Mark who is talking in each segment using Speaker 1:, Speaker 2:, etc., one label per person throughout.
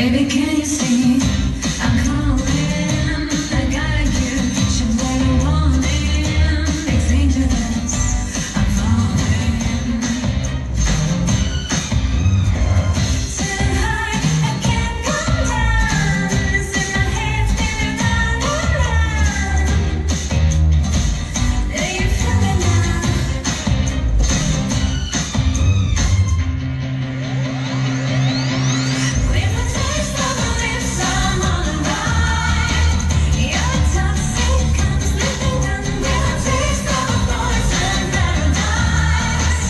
Speaker 1: Baby, can you see? I'm calling. I gotta give you what I want. It's dangerous. I'm falling. Sitting high, I can't come down. It's in my head, spinning round and round. Do you feel it now? With the taste of the lips, I'm on a ride. Your toxic comes slipping down. With the taste of a poison paradise.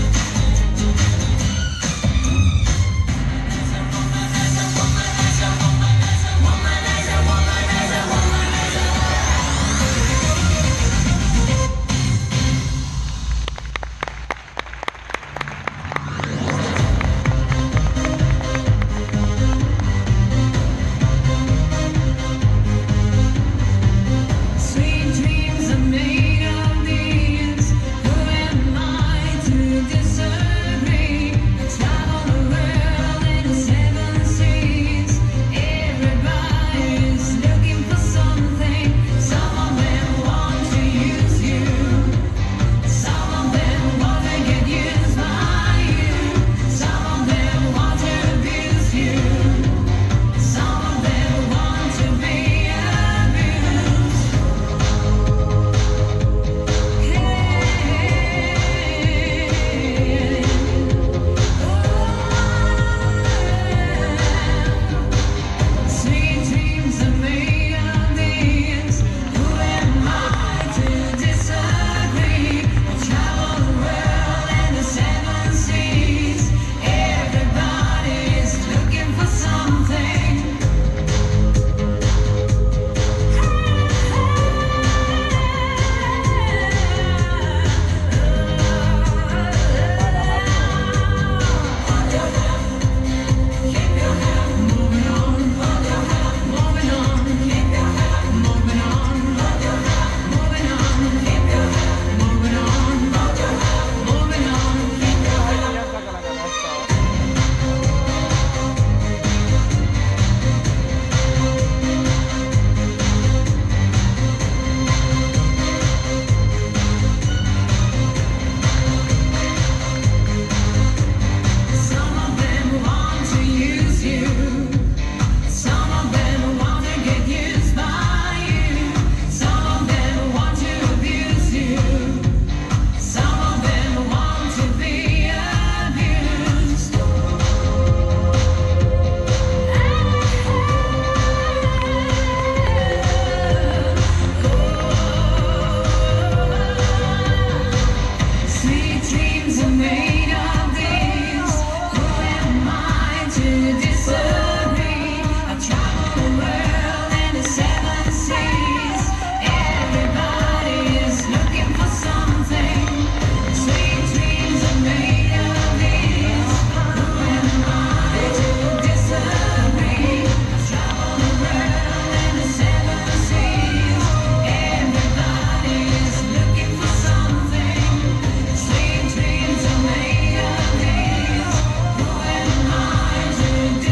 Speaker 1: Sweet dreams are made of these. Who am I to disagree? I travel the world in the seven seas. Everybody's looking for something. Some of them want to use you. Some of them want to get used by you. Some of them want to abuse you. Some of them want to be abused. Sweet dreams are made of these. Who am I to disagree? I travel the world and the seven seas. Everybody's looking for something. Moving on, moving on, keep your head moving on, moving on, keep your head moving on, moving on, keep your head. Some of them want to use you. Some of them want to get used by you. Some of them want to abuse you. Some of them want to be abused. Sweet dreams are made of these. Who am I to disagree? I travel the world and the seven seas. Everybody is looking for something. Sweet dreams are made of these. Who am I to disagree? I travel the world and the seven seas. Everybody is looking for something. Sweet dreams are made of these. Who am I to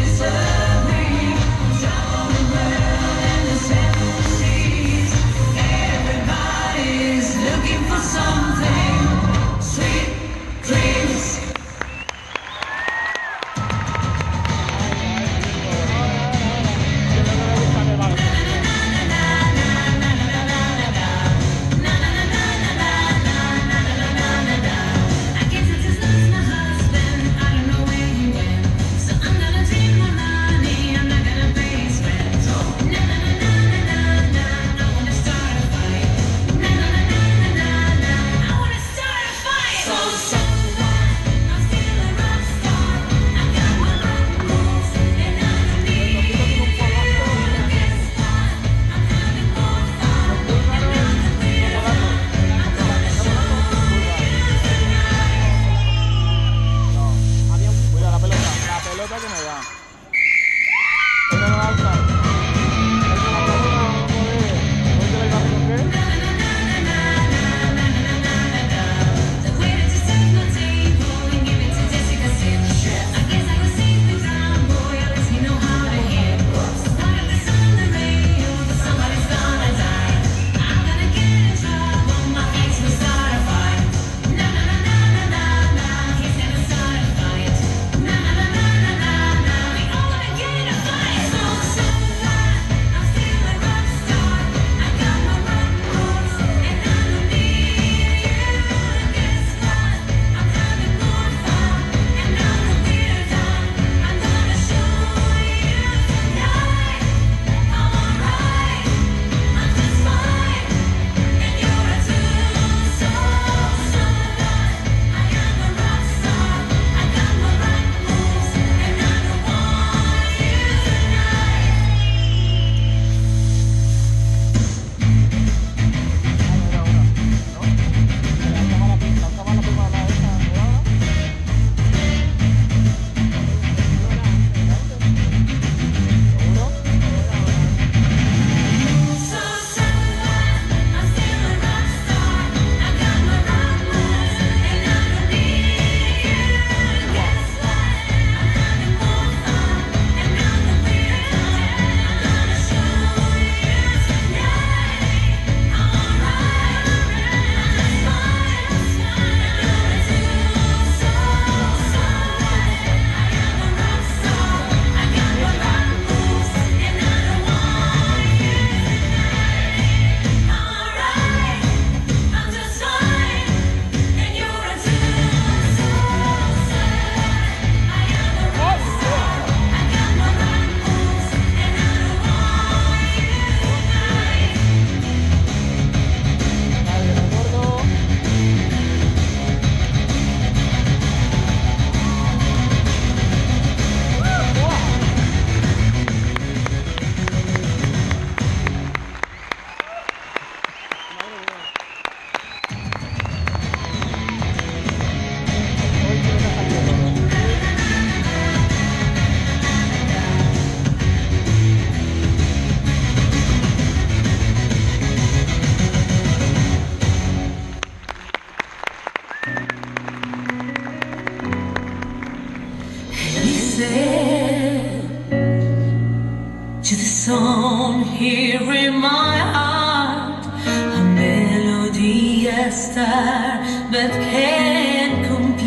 Speaker 1: listen to the song here in my heart, a melody, a star that can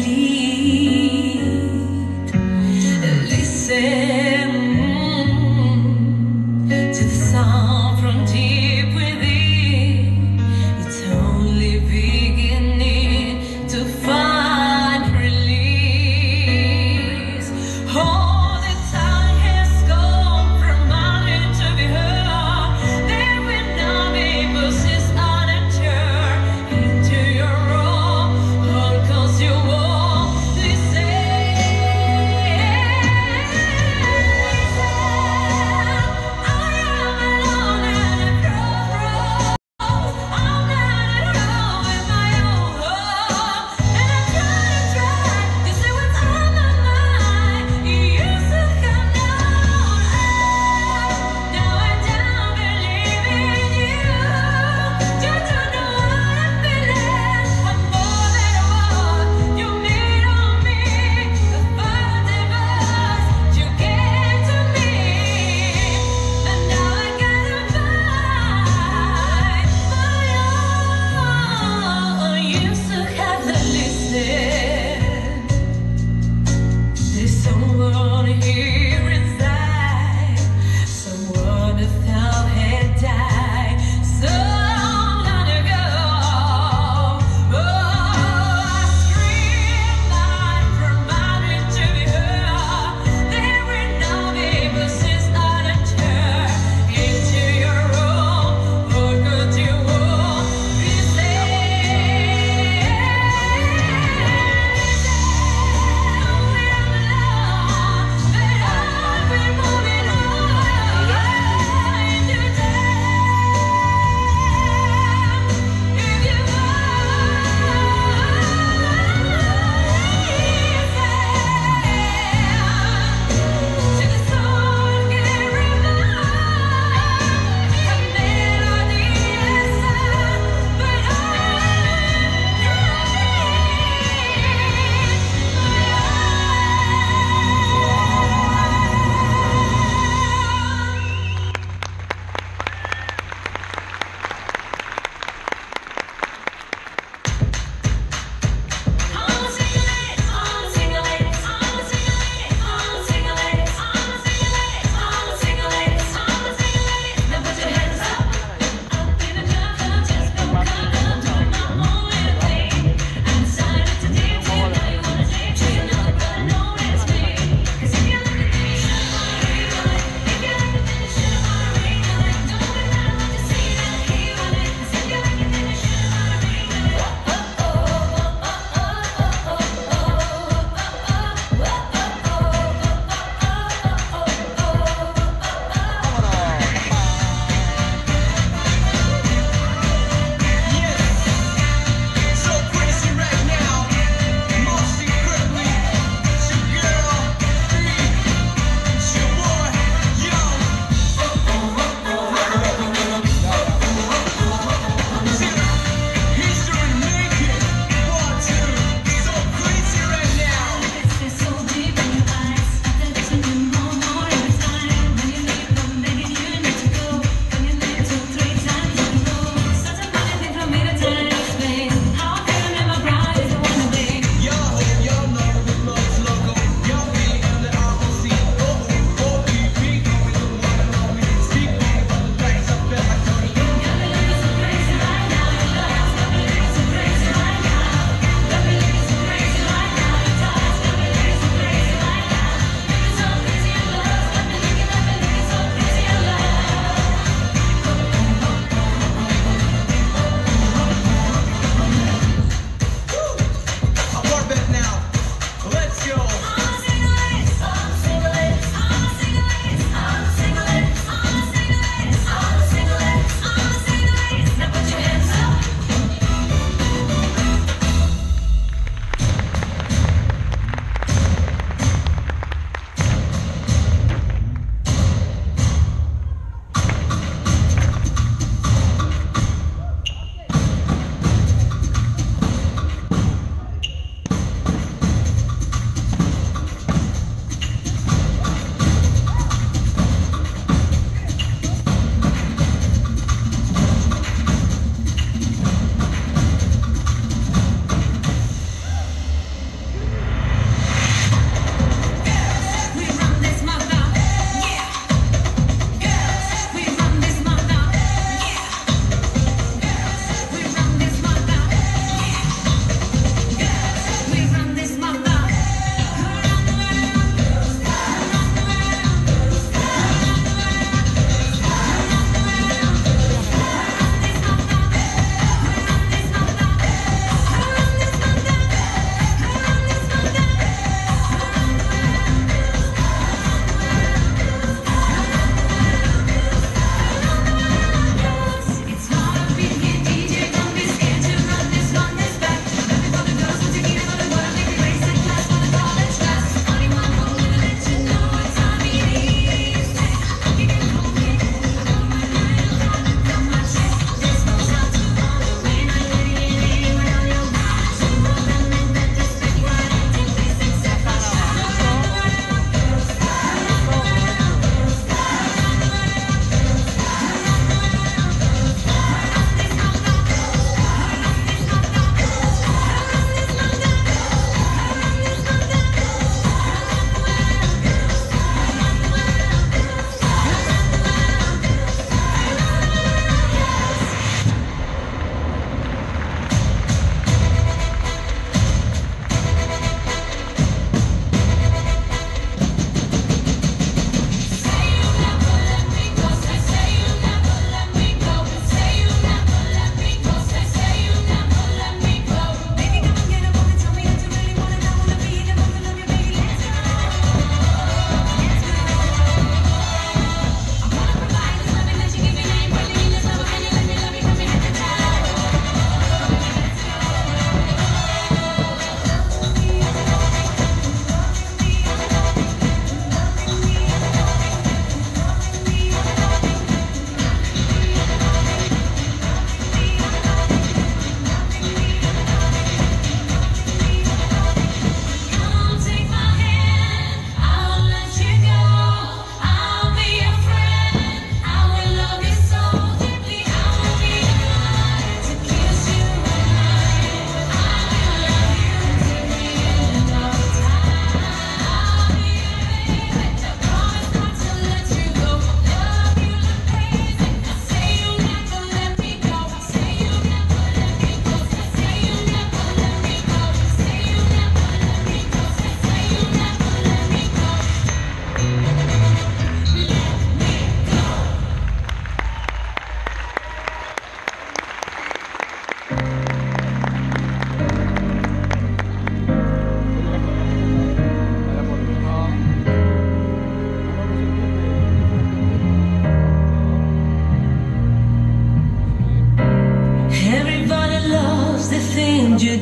Speaker 1: complete. Listen to the sound from deep within. It's only beginning to find release. All the time has gone from mountain to the heart. There will not be voices unentered into your room. All 'cause you won't listen. I am alone at a crossroads. I'm not at home with my own heart, and I try to say what's on my mind. You used to come down, now I don't believe in you. You don't know what I'm feeling. I'm more than what you made on me. The fight of us, you gave to me, and now I gotta find my own. You still have to listen. There's someone here inside, someone who thought had died so long ago. Oh, I scream out from mountain to the earth. There will not be voices unentered into your room. Or could you walk this way?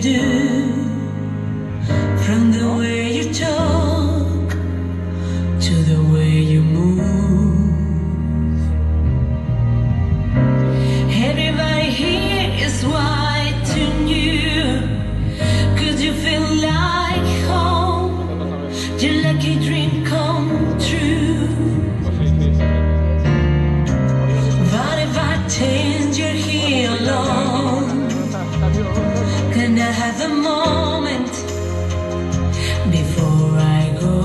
Speaker 1: do, from the way you talk to the way you move. Everybody here is watching you, 'cause you feel like home, you're like a dream come true. But if I change your here alone, can I have a moment before I go?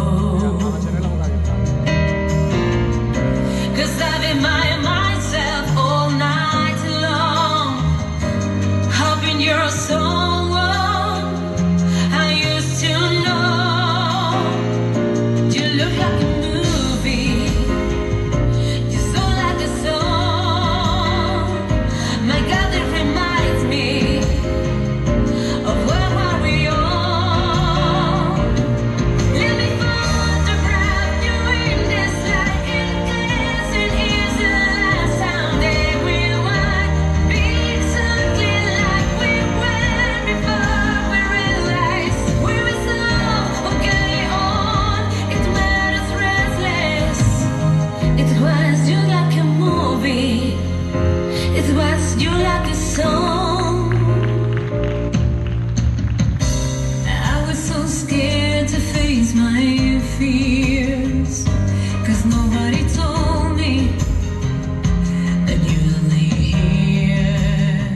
Speaker 1: 'Cause I've been myself all night long, hoping you're someone I used to know. You look like a movie, you sound like a song. My God, it reminds me of where were we all. Let me photograph you in this light, in case it is the last time that we might be exactly like we were before we realized we were so okay on. It made us restless. It was you like a movie. It was you like a song. I was so scared to face my fears, 'cause nobody told me that you'd lay here.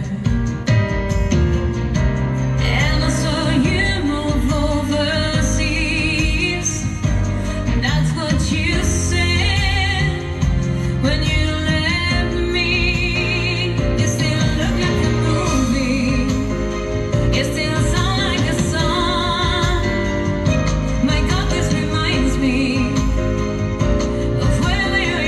Speaker 1: And I saw you move overseas. That's what you said when you left me. You still look like a movie. You still sound like a song. My God, this reminds me of where we were.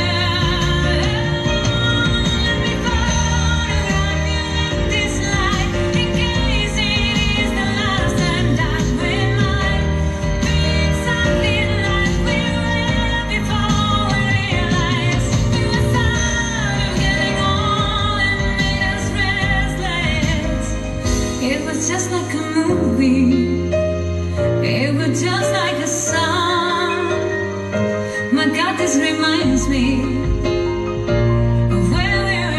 Speaker 1: Let me photograph you in this light, in case it is the last time that we might be exactly like we were before we realized we were tired of getting old and made us restless. It was just like a movie. It was just like a song. My God, this reminds me of where we were.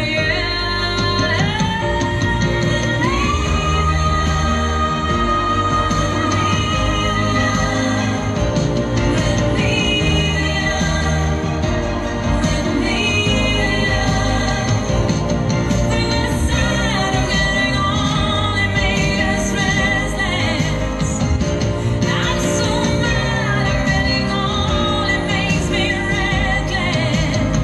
Speaker 1: We were tired of getting old and made us restless. I'm so mad at getting old, it makes me reckless.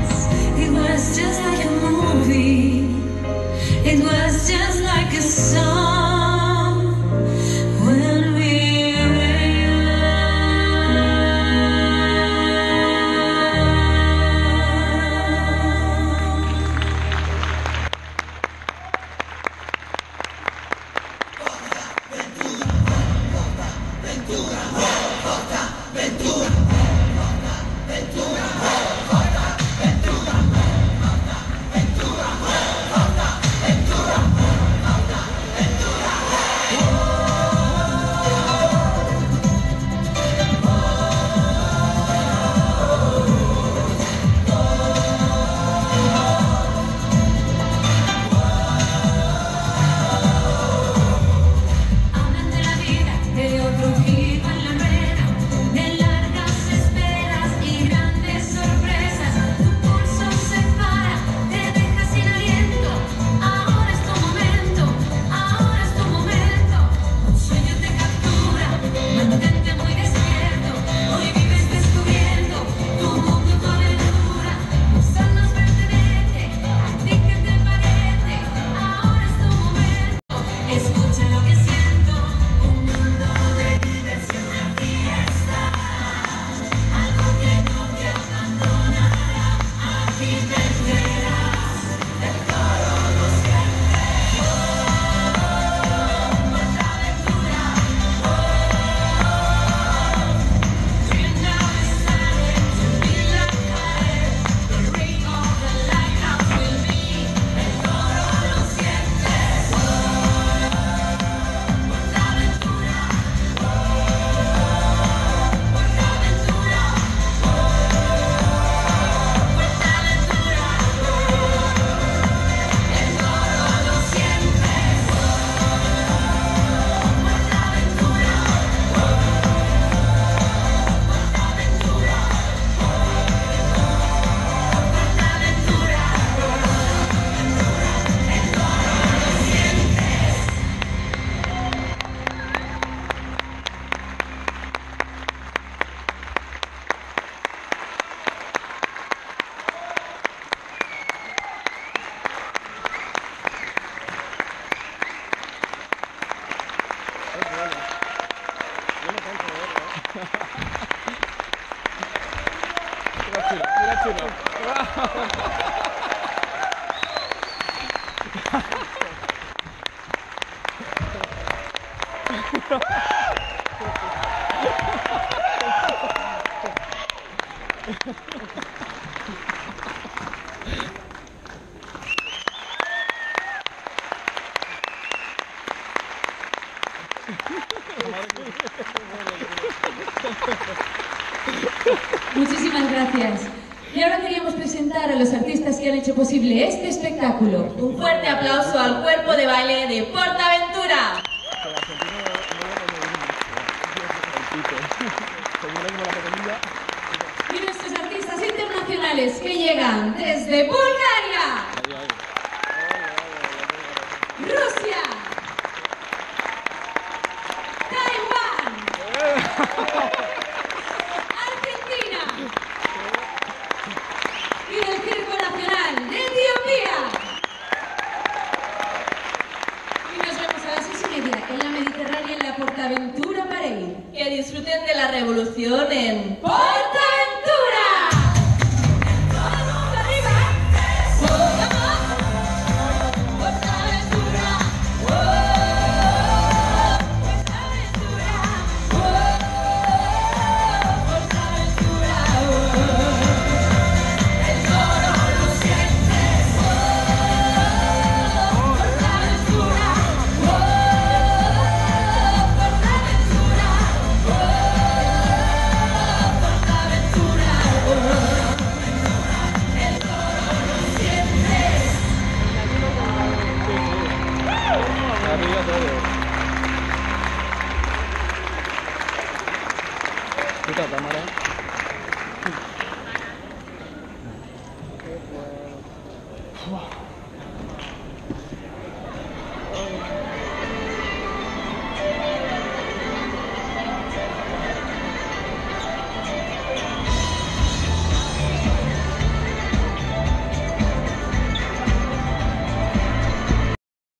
Speaker 2: Muchísimas gracias. Y ahora queríamos presentar a los artistas que han hecho posible este espectáculo.
Speaker 3: Un fuerte aplauso al cuerpo de baile de Portaventura.
Speaker 2: Y nuestros artistas internacionales que llegan desde Bulgaria, Rusia, Taiwán, Argentina y del Circo Nacional de Etiopía. Y nos vemos a las 6:30 en la Mediterránea en la Portaventura Parade.
Speaker 3: Que disfruten de la revolución en
Speaker 2: ¡Portaventura! ¡Todo el mundo arriba! ¡Portaventura! ¡Portaventura! El coro lo siente. ¡Portaventura!
Speaker 4: Puta cámara. Uah.